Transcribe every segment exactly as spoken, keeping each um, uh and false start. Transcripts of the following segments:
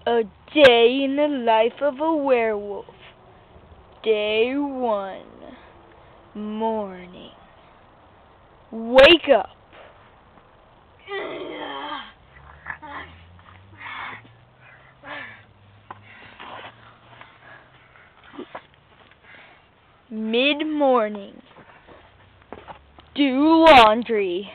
A day in the life of a werewolf. Day one. Morning. Wake up. Mid-morning. Do laundry.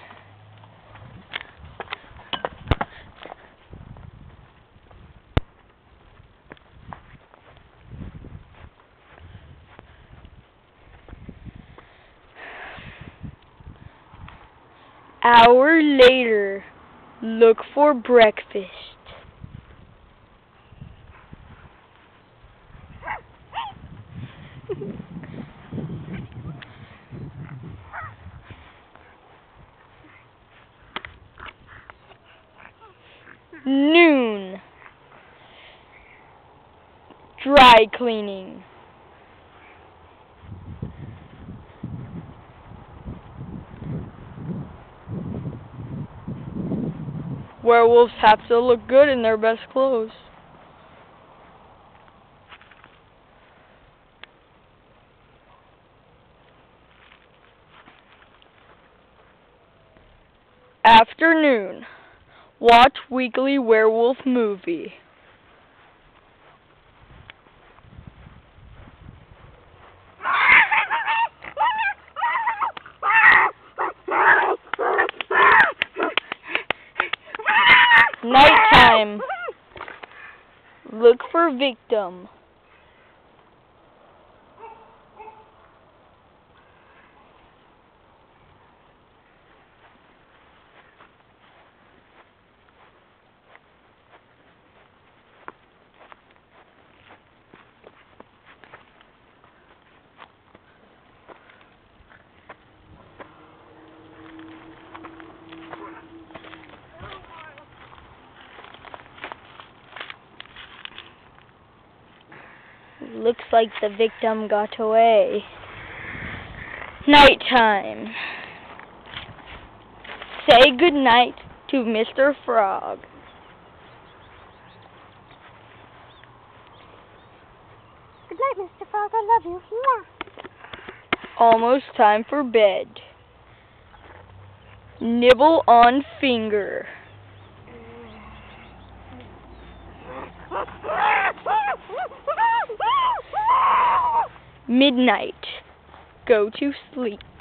Hour later, look for breakfast. Noon. Dry cleaning. Werewolves have to look good in their best clothes. Afternoon. Watch weekly werewolf movie. Nighttime. Look for victim. Looks like the victim got away. Nighttime. Say goodnight to Mister Frog. Good night, Mister Frog. I love you. Mwah. Almost time for bed. Nibble on finger. Midnight. Go to sleep.